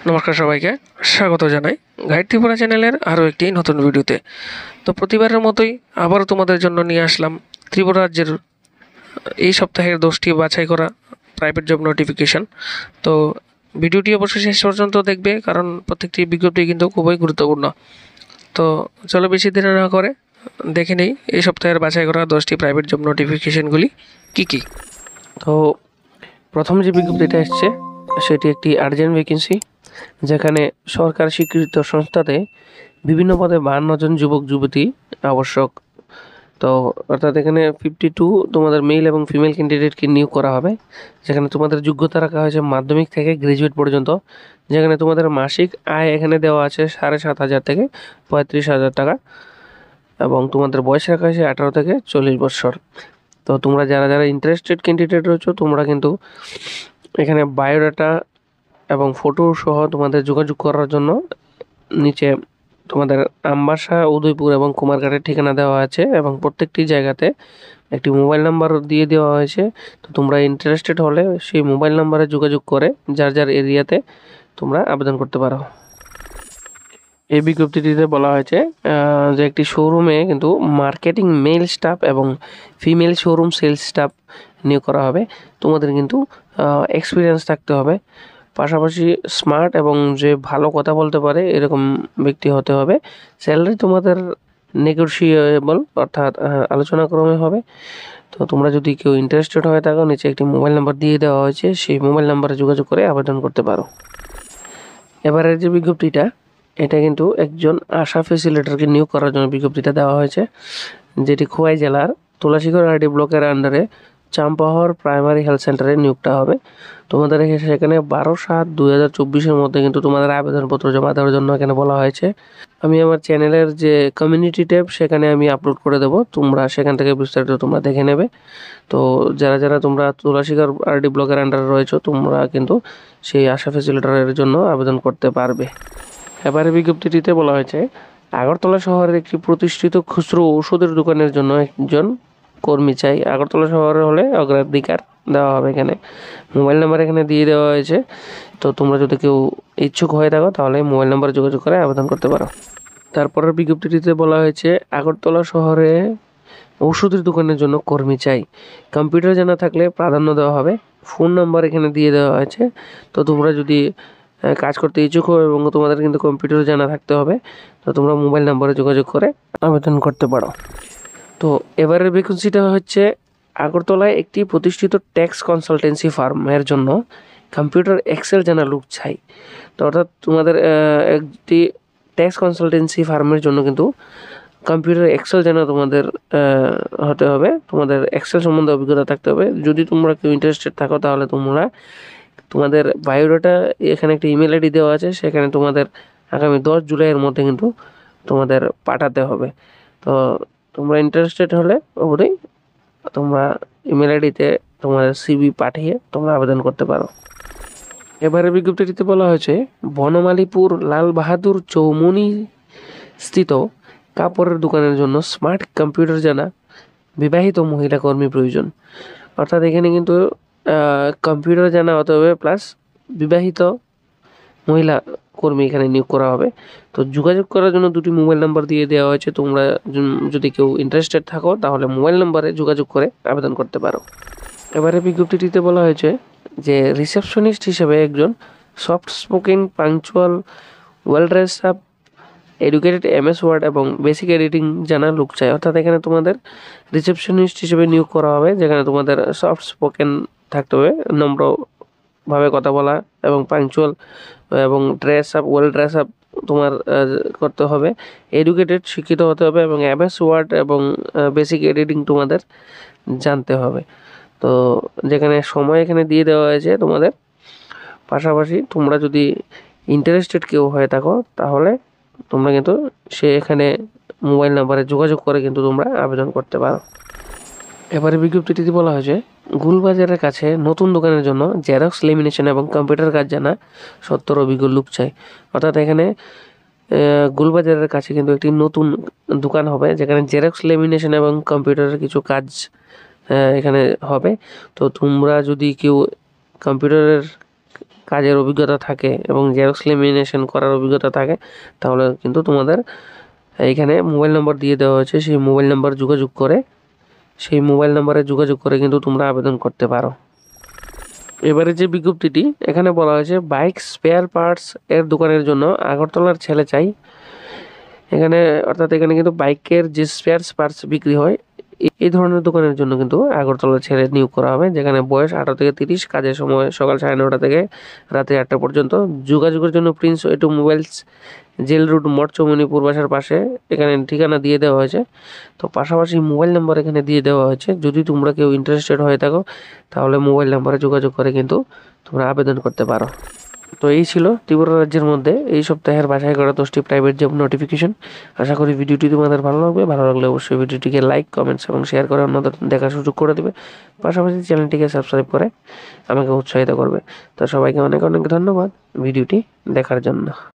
নমস্কার সবাইকে স্বাগত জানাই গাইড ত্রিপুরা চ্যানেলের আরও একটি নতুন ভিডিওতে। তো প্রতিবারের মতোই আবারও তোমাদের জন্য নিয়ে আসলাম ত্রিপুরা রাজ্যের এই সপ্তাহের 10টি বাছাই করা প্রাইভেট জব নোটিফিকেশান। তো ভিডিওটি অবশ্যই শেষ পর্যন্ত দেখবে, কারণ প্রত্যেকটি বিজ্ঞপ্তি কিন্তু খুবই গুরুত্বপূর্ণ। তো চলো বেশি দেরি না করে দেখে নেই এই সপ্তাহের বাছাই করা 10টি প্রাইভেট জব নোটিফিকেশানগুলি কী কী। তো প্রথম যে বিজ্ঞপ্তিটা এসছে সেটি একটি আর্জেন্ট ভ্যাকেন্সি, যেখানে সরকার স্বীকৃত সংস্থাতে বিভিন্ন পদে 52 জন যুবক যুবতী আবশ্যক। তো অর্থাৎ এখানে 52 তোমাদের মেল এবং ফিমেল ক্যান্ডিডেটকে নিয়োগ করা হবে, যেখানে তোমাদের যোগ্যতা রাখা হয়েছে মাধ্যমিক থেকে গ্রাজুয়েট পর্যন্ত, যেখানে তোমাদের মাসিক আয় এখানে দেওয়া আছে 7,500 থেকে 35,000 টাকা, এবং তোমাদের বয়স রাখা হয়েছে 18 থেকে 40 বছর। তো তোমরা যারা ইন্টারেস্টেড ক্যান্ডিডেট রয়েছো, তোমরা কিন্তু এখানে বায়োডাটা এবং ফটো সহ তোমাদের যোগাযোগ করার জন্য নিচে তোমাদের আমবাসা, উদয়পুর এবং কুমারঘাটের ঠিকানা দেওয়া আছে, এবং প্রত্যেকটি জায়গাতে একটি মোবাইল নাম্বার দিয়ে দেওয়া হয়েছে। তো তোমরা ইন্টারেস্টেড হলে সেই মোবাইল নাম্বারে যোগাযোগ করে যার এরিয়াতে তোমরা আবেদন করতে পারো। এই বিজ্ঞপ্তিটিতে বলা হয়েছে যে একটি শোরুমে কিন্তু মার্কেটিং মেল স্টাফ এবং ফিমেল শোরুম সেলস স্টাফ নিয়োগ করা হবে। তোমাদের কিন্তু এক্সপিরিয়েন্স থাকতে হবে, পাশাপাশি স্মার্ট এবং যে ভালো কথা বলতে পারে এরকম ব্যক্তি হতে হবে। স্যালারি তোমাদের নেগোশিয়েবল, অর্থাৎ আলোচনাক্রমে হবে। তো তোমরা যদি কেউ ইন্টারেস্টেড হয়ে থাকো, নিচে একটি মোবাইল নাম্বার দিয়ে দেওয়া হয়েছে, সেই মোবাইল নাম্বারে যোগাযোগ করে আবেদন করতে পারো। এবারের যে বিজ্ঞপ্তিটা, এটা কিন্তু একজন আশা ফেসিলিটারকে নিয়োগ করার জন্য বিজ্ঞপ্তিটা দেওয়া হয়েছে, যেটি খোয়াই জেলার তুলাসীগড় আরডি ব্লকের আন্ডারে চাম্পাহর প্রাইমারি হেলথ সেন্টারে নিয়োগটা হবে। তোমাদের সেখানে 12/7/2024 মধ্যে কিন্তু তোমাদের আবেদনপত্র জমা দেওয়ার জন্য এখানে বলা হয়েছে। আমি আমার চ্যানেলের যে কমিউনিটি ট্যাব সেখানে আমি আপলোড করে দেবো, তোমরা সেখান থেকে বিস্তারিত তোমরা দেখে নেবে। তো যারা তোমরা তুলাসীগড় আরডি ব্লকের আন্ডারে রয়েছো, তোমরা কিন্তু সেই আশা ফেসিলিটারের জন্য আবেদন করতে পারবে। এবারে বিজ্ঞপ্তিটিতে বলা হয়েছে আগরতলা শহরের একটি প্রতিষ্ঠিত খুচরো ওষুধের দোকানের জন্য একজন কর্মী চাই। আগরতলা শহরে হলে অগ্রাধিকার দেওয়া হবে। এখানে মোবাইল নাম্বার এখানে দিয়ে দেওয়া হয়েছে। তো তোমরা যদি কেউ ইচ্ছুক হয়ে থাকো তাহলে মোবাইল নাম্বারে যোগাযোগ করে আবেদন করতে পারো। তারপরের বিজ্ঞপ্তিটিতে বলা হয়েছে আগরতলা শহরে ওষুধের দোকানের জন্য কর্মী চাই। কম্পিউটার জানা থাকলে প্রাধান্য দেওয়া হবে। ফোন নাম্বার এখানে দিয়ে দেওয়া হয়েছে। তো তোমরা যদি কাজ করতে ইচ্ছুক হো এবং তোমাদের কিন্তু কম্পিউটার জানা থাকতে হবে, তো তোমরা মোবাইল নাম্বারে যোগাযোগ করে আবেদন করতে পারো। তো এবারের ভ্যাকেন্সিটা হচ্ছে আগরতলায় একটি প্রতিষ্ঠিত ট্যাক্স কনসালটেন্সি ফার্মের জন্য কম্পিউটার এক্সেল জানা লোক চাই। তো অর্থাৎ তোমাদের একটি ট্যাক্স কনসালটেন্সি ফার্মের জন্য কিন্তু কম্পিউটার এক্সেল জানা তোমাদের হতে হবে। তোমাদের এক্সেল সম্বন্ধে অভিজ্ঞতা থাকতে হবে। যদি তোমরা কেউ ইন্টারেস্টেড থাকো তাহলে তোমরা তোমাদের বায়োডাটা এখানে একটা ইমেল আইডি দেওয়া আছে, সেখানে তোমাদের আগামী 10 জুলাইয়ের মধ্যে কিন্তু তোমাদের পাঠাতে হবে। তো তোমরা ইন্টারেস্টেড হলে অবশ্যই তোমরা ইমেল আইডিতে তোমাদের সিভি পাঠিয়ে তোমরা আবেদন করতে পারো। এবারে বিজ্ঞপ্তিটিতে বলা হয়েছে বনমালীপুর লাল বাহাদুর চৌমুনি স্থিত কাপড়ের দোকানের জন্য স্মার্ট কম্পিউটার জানা বিবাহিত মহিলা কর্মী প্রয়োজন। অর্থাৎ এখানে কিন্তু কম্পিউটার জানা হতে হবে, প্লাস বিবাহিত মহিলা কর্মী এখানে নিয়োগ করা হবে। তো যোগাযোগ করার জন্য 2টি মোবাইল নাম্বার দিয়ে দেওয়া হয়েছে। তোমরা যদি কেউ ইন্টারেস্টেড থাকো তাহলে মোবাইল নাম্বারে যোগাযোগ করে আবেদন করতে পারো। এবারে বিজ্ঞপ্তিটিতে বলা হয়েছে যে রিসেপশনিস্ট হিসেবে একজন soft spoken, punctual, well dress up, educated MS word এবং বেসিক এডিটিং জানা লোক চাই। অর্থাৎ এখানে তোমাদের রিসেপশনিস্ট হিসেবে নিয়োগ করা হবে, যেখানে তোমাদের সফট স্পোকেন থাকতে হবে, নম্রভাবে কথা বলা, এবং পাংচুয়াল এবং dress up, well dress up তোমার করতে হবে। এডুকেটেড, শিক্ষিত হতে হবে, এবং MS ওয়ার্ড এবং বেসিক এডিটিং তোমাদের জানতে হবে। তো যেখানে সময় এখানে দিয়ে দেওয়া হয়েছে তোমাদের। পাশাপাশি তোমরা যদি ইন্টারেস্টেড কেউ হয়ে থাকো তাহলে তোমরা কিন্তু এখানে মোবাইল নাম্বারে যোগাযোগ করে কিন্তু তোমরা আবেদন করতে পারো। এবারে বিজ্ঞপ্তিটিতে বলা হয়েছে গুলবাজারের কাছে নতুন দোকানের জন্য জেরক্স, লেমিনেশন এবং কম্পিউটার কাজ জানা 70 অভিজ্ঞ লোক চাই। অর্থাৎ এখানে গুলবাজারের কাছে কিন্তু একটি নতুন দোকান হবে, যেখানে জেরক্স, লেমিনেশন এবং কম্পিউটারের কিছু কাজ এখানে হবে। তো তোমরা যদি কেউ কম্পিউটারের কাজের অভিজ্ঞতা থাকে এবং জেরক্স লেমিনেশন করার অভিজ্ঞতা থাকে তাহলে কিন্তু তোমাদের এইখানে মোবাইল নম্বর দিয়ে দেওয়া হয়েছে, সেই মোবাইল নাম্বার যোগাযোগ করে কিন্তু তোমরা আবেদন করতে পারো। এবারে যে বিজ্ঞপ্তিটি এখানে বলা হয়েছে বাইক স্পেয়ার পার্টস এর দোকানের জন্য আগরতলার ছেলে চাই। এখানে কিন্তু বাইকের যে স্পেয়ার পার্টস বিক্রি হয় এই ধরনের দোকানের জন্য কিন্তু আগরতলার ছেলে নিয়োগ করা হবে, যেখানে বয়স 18 থেকে 30, কাজের সময় সকাল 9:30 থেকে রাতে 8টা পর্যন্ত। যোগাযোগের জন্য Prince Automobiles, jail road, Mathchaumoni পূর্বাশার পাশে এখানে ঠিকানা দিয়ে দেওয়া হয়েছে। তো পাশাপাশি মোবাইল নাম্বার এখানে দিয়ে দেওয়া হয়েছে। যদি তোমরা কেউ ইন্টারেস্টেড হয়ে থাকো তাহলে মোবাইল নাম্বারে যোগাযোগ করে কিন্তু তোমরা আবেদন করতে পারো। তো এই ছিল ত্রিপুরা রাজ্যের মধ্যে এই সপ্তাহের বাছাই করা 10টি প্রাইভেট জব নোটিফিকেশন। আশা করি ভিডিওটি তোমাদের ভালো লাগবে। ভালো লাগলে অবশ্যই ভিডিওটিকে লাইক, কমেন্টস এবং শেয়ার করে অন্যদের দেখার সুযোগ করে দেবে। পাশাপাশি চ্যানেলটিকে সাবস্ক্রাইব করে আমাকে উৎসাহিত করবে। তো সবাইকে অনেক অনেক ধন্যবাদ ভিডিওটি দেখার জন্য।